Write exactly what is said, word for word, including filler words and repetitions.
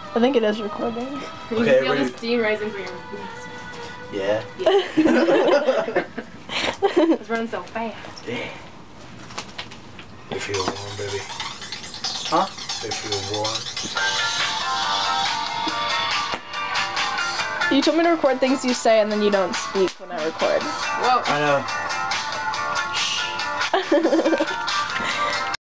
I think it is recording. You Okay, can feel ready? the steam rising from your boots. Yeah. Yeah. It's running so fast. Yeah. They feel warm, baby. Huh? They feel warm. You told me to record things you say and then you don't speak when I record. Whoa. I know. Shh.